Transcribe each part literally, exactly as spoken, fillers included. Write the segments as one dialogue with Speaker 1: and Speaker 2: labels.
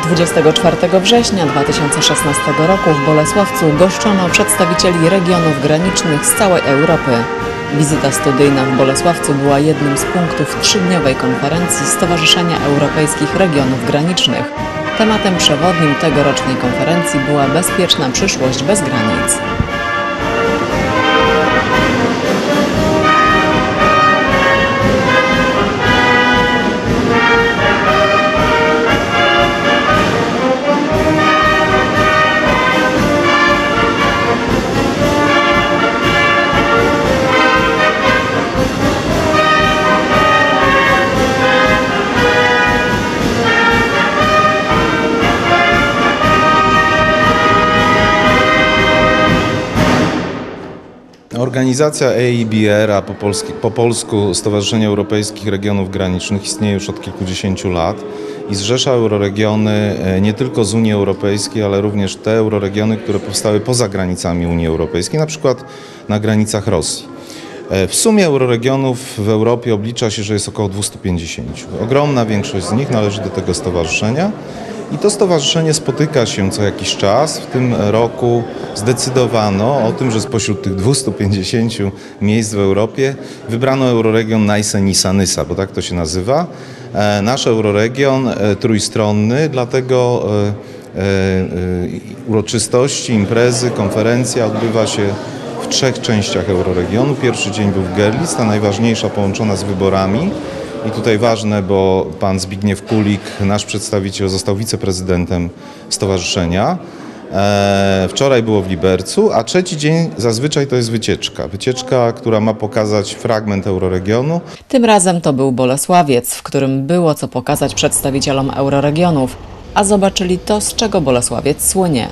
Speaker 1: dwudziestego czwartego września dwa tysiące szesnastego roku w Bolesławcu goszczono przedstawicieli regionów granicznych z całej Europy. Wizyta studyjna w Bolesławcu była jednym z punktów trzydniowej konferencji Stowarzyszenia Europejskich Regionów Granicznych. Tematem przewodnim tegorocznej konferencji była bezpieczna przyszłość bez granic.
Speaker 2: Organizacja E I B R, a po, polski, po polsku Stowarzyszenie Europejskich Regionów Granicznych, istnieje już od kilkudziesięciu lat i zrzesza euroregiony nie tylko z Unii Europejskiej, ale również te euroregiony, które powstały poza granicami Unii Europejskiej, na przykład na granicach Rosji. W sumie euroregionów w Europie oblicza się, że jest około dwieście pięćdziesiąt. Ogromna większość z nich należy do tego stowarzyszenia. I to stowarzyszenie spotyka się co jakiś czas. W tym roku zdecydowano o tym, że spośród tych dwustu pięćdziesięciu miejsc w Europie wybrano euroregion Nysa-Nysa, bo tak to się nazywa. Nasz euroregion trójstronny, dlatego uroczystości, imprezy, konferencja odbywa się w trzech częściach euroregionu. Pierwszy dzień był w Görlitz, ta najważniejsza, połączona z wyborami. I tutaj ważne, bo pan Zbigniew Kulik, nasz przedstawiciel, został wiceprezydentem stowarzyszenia. E, wczoraj było w Libercu, a trzeci dzień zazwyczaj to jest wycieczka. Wycieczka, która ma pokazać fragment euroregionu.
Speaker 1: Tym razem to był Bolesławiec, w którym było co pokazać przedstawicielom euroregionów, a zobaczyli to, z czego Bolesławiec słynie.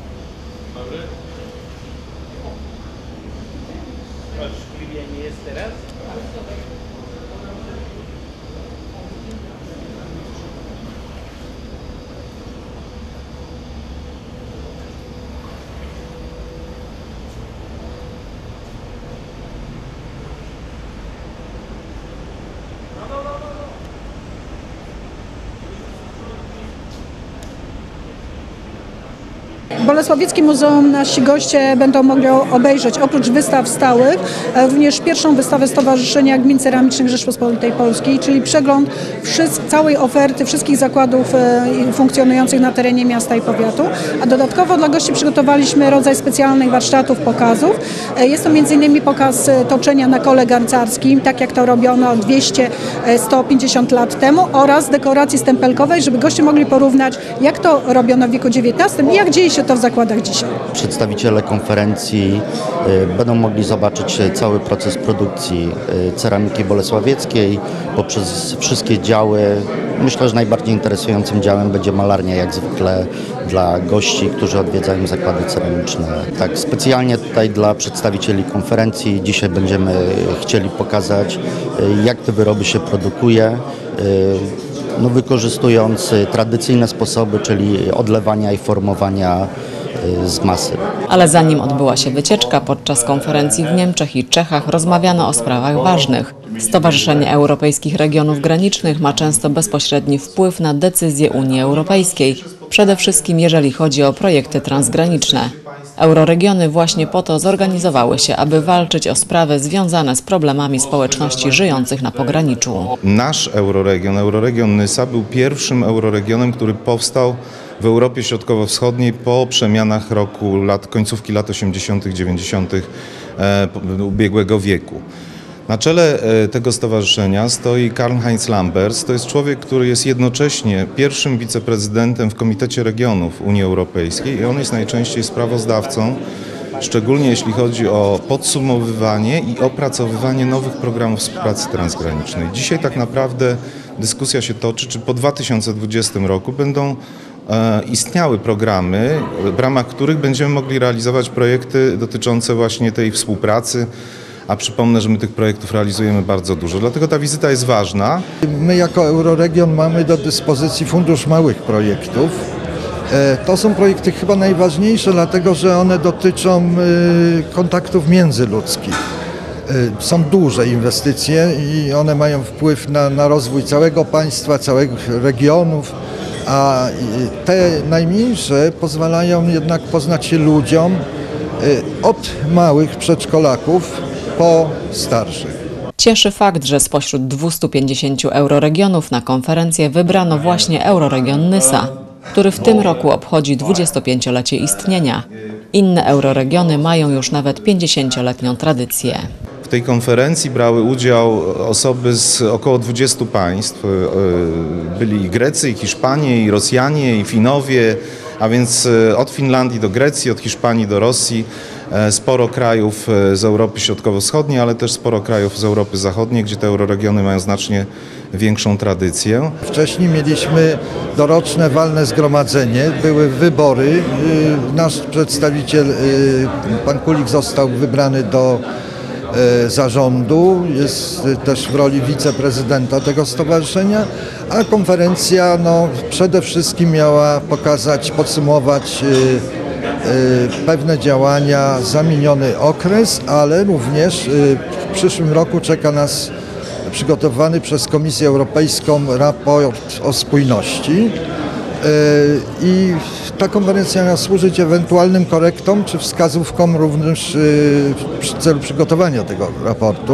Speaker 3: Bolesławieckie Muzeum nasi goście będą mogli obejrzeć oprócz wystaw stałych również pierwszą wystawę Stowarzyszenia Gmin Ceramicznych Rzeczypospolitej Polskiej, czyli przegląd całej oferty wszystkich zakładów funkcjonujących na terenie miasta i powiatu. A dodatkowo dla gości przygotowaliśmy rodzaj specjalnych warsztatów, pokazów. Jest to między innymi pokaz toczenia na kole garncarskim, tak jak to robiono dwieście sto pięćdziesiąt lat temu, oraz dekoracji stempelkowej, żeby goście mogli porównać, jak to robiono w wieku dziewiętnastym i jak dzieje się to w zakładach dzisiaj.
Speaker 4: Przedstawiciele konferencji będą mogli zobaczyć cały proces produkcji ceramiki bolesławieckiej poprzez wszystkie działy. Myślę, że najbardziej interesującym działem będzie malarnia, jak zwykle dla gości, którzy odwiedzają zakłady ceramiczne. Tak, specjalnie tutaj dla przedstawicieli konferencji dzisiaj będziemy chcieli pokazać, jak te wyroby się produkuje. No, wykorzystując tradycyjne sposoby, czyli odlewania i formowania z masy.
Speaker 1: Ale zanim odbyła się wycieczka, podczas konferencji w Niemczech i Czechach rozmawiano o sprawach ważnych. Stowarzyszenie Europejskich Regionów Granicznych ma często bezpośredni wpływ na decyzje Unii Europejskiej, przede wszystkim jeżeli chodzi o projekty transgraniczne. Euroregiony właśnie po to zorganizowały się, aby walczyć o sprawy związane z problemami społeczności żyjących na pograniczu.
Speaker 2: Nasz euroregion, euroregion Nysa, był pierwszym euroregionem, który powstał w Europie Środkowo-Wschodniej po przemianach roku, lat, końcówki lat osiemdziesiątych, dziewięćdziesiątych e, ubiegłego wieku. Na czele tego stowarzyszenia stoi Karl-Heinz Lamberts. To jest człowiek, który jest jednocześnie pierwszym wiceprezydentem w Komitecie Regionów Unii Europejskiej i on jest najczęściej sprawozdawcą, szczególnie jeśli chodzi o podsumowywanie i opracowywanie nowych programów współpracy transgranicznej. Dzisiaj tak naprawdę dyskusja się toczy, czy po dwa tysiące dwudziestym roku będą e, istniały programy, w ramach których będziemy mogli realizować projekty dotyczące właśnie tej współpracy. A przypomnę, że my tych projektów realizujemy bardzo dużo, dlatego ta wizyta jest ważna.
Speaker 5: My jako Euroregion mamy do dyspozycji fundusz małych projektów. To są projekty chyba najważniejsze, dlatego że one dotyczą kontaktów międzyludzkich. Są duże inwestycje i one mają wpływ na, na rozwój całego państwa, całych regionów. a te najmniejsze pozwalają jednak poznać się ludziom od małych przedszkolaków po starszych.
Speaker 1: Cieszy fakt, że spośród dwustu pięćdziesięciu euroregionów na konferencję wybrano właśnie euroregion Nysa, który w tym roku obchodzi dwudziestopięciolecie istnienia. Inne euroregiony mają już nawet pięćdziesięcioletnią tradycję.
Speaker 2: W tej konferencji brały udział osoby z około dwudziestu państw. Byli i Grecy, i Hiszpanie, i Rosjanie, i Finowie, a więc od Finlandii do Grecji, od Hiszpanii do Rosji. Sporo krajów z Europy Środkowo-Wschodniej, ale też sporo krajów z Europy Zachodniej, gdzie te euroregiony mają znacznie większą tradycję.
Speaker 5: Wcześniej mieliśmy doroczne walne zgromadzenie, były wybory. Nasz przedstawiciel, pan Kulik, został wybrany do zarządu, jest też w roli wiceprezydenta tego stowarzyszenia, a konferencja no, przede wszystkim miała pokazać, podsumować pewne działania za miniony okres, ale również w przyszłym roku czeka nas przygotowany przez Komisję Europejską raport o spójności i ta konferencja ma służyć ewentualnym korektom czy wskazówkom również w celu przygotowania tego raportu.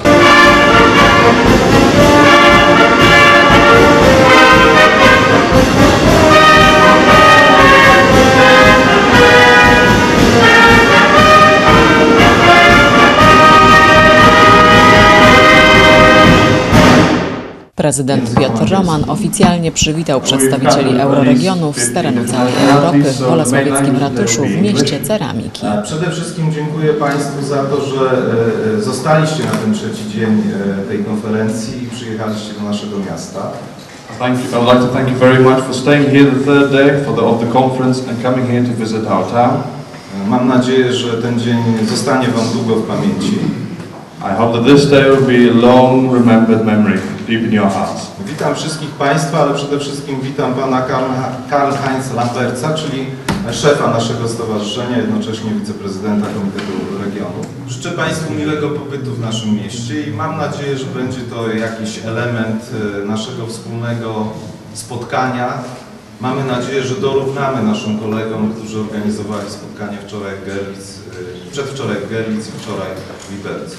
Speaker 1: Prezydent Piotr Roman oficjalnie przywitał przedstawicieli euroregionów z terenu całej Europy w Bolesławieckim Ratuszu w mieście Ceramiki.
Speaker 2: Przede wszystkim dziękuję Państwu za to, że zostaliście na ten trzeci dzień tej konferencji i przyjechaliście do naszego miasta.
Speaker 6: Thank you. I would like to thank you very much for staying here the third day for the, of the conference and coming here to visit our town.
Speaker 2: Mam nadzieję, że ten dzień zostanie Wam długo w pamięci.
Speaker 6: I hope that this day will be a long remembered memory deep in your hearts.
Speaker 2: Witam wszystkich Państwa, ale przede wszystkim witam Pana Karl-Heinz Lambertsa, czyli szefa naszego stowarzyszenia, jednocześnie wiceprezydenta Komitetu Regionu. Życzę Państwu miłego pobytu w naszym mieście i mam nadzieję, że będzie to jakiś element naszego wspólnego spotkania. Mamy nadzieję, że dorównamy naszym kolegom, którzy organizowali spotkanie wczoraj w Görlitz, przedwczoraj w Görlitz i wczoraj w Libercu.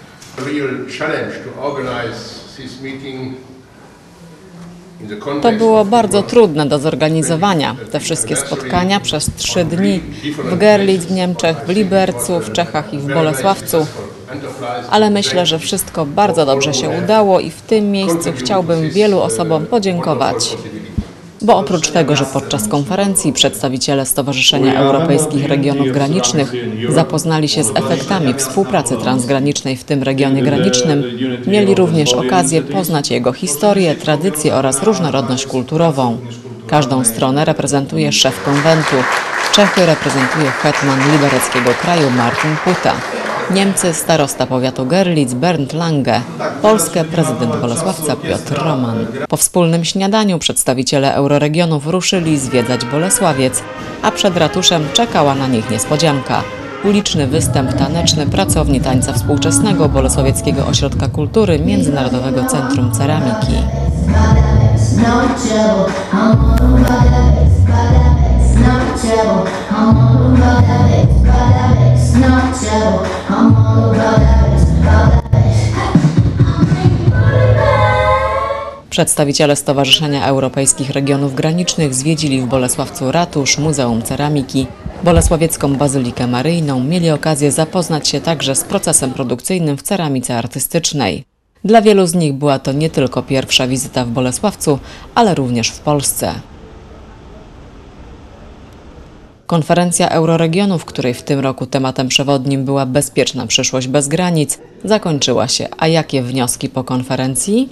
Speaker 1: To było bardzo trudne do zorganizowania. Te wszystkie spotkania przez trzy dni w Görlitz w Niemczech, w Libercu, w Czechach i w Bolesławcu. Ale myślę, że wszystko bardzo dobrze się udało i w tym miejscu chciałbym wielu osobom podziękować. Bo oprócz tego, że podczas konferencji przedstawiciele Stowarzyszenia Europejskich Regionów Granicznych zapoznali się z efektami współpracy transgranicznej w tym regionie granicznym, mieli również okazję poznać jego historię, tradycje oraz różnorodność kulturową. Każdą stronę reprezentuje szef konwentu. Czechy reprezentuje hetman libereckiego kraju Martin Puta. Niemcy starosta powiatu Görlitz Bernd Lange, Polskę prezydent Bolesławca Piotr Roman. Po wspólnym śniadaniu przedstawiciele euroregionów ruszyli zwiedzać Bolesławiec, a przed ratuszem czekała na nich niespodzianka. Uliczny występ taneczny pracowni tańca współczesnego Bolesławieckiego Ośrodka Kultury Międzynarodowego Centrum Ceramiki. Przedstawiciele Stowarzyszenia Europejskich Regionów Granicznych zwiedzili w Bolesławcu ratusz, Muzeum Ceramiki, Bolesławiecką Bazylikę Maryjną, mieli okazję zapoznać się także z procesem produkcyjnym w ceramice artystycznej. Dla wielu z nich była to nie tylko pierwsza wizyta w Bolesławcu, ale również w Polsce. Konferencja Euroregionów, której w tym roku tematem przewodnim była bezpieczna przyszłość bez granic, zakończyła się. A jakie wnioski po konferencji?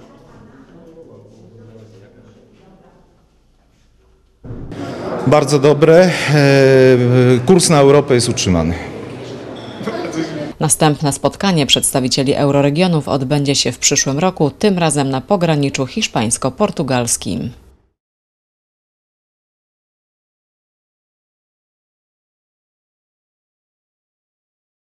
Speaker 2: Bardzo dobre. Kurs na Europę jest utrzymany.
Speaker 1: Następne spotkanie przedstawicieli euroregionów odbędzie się w przyszłym roku, tym razem na pograniczu hiszpańsko-portugalskim.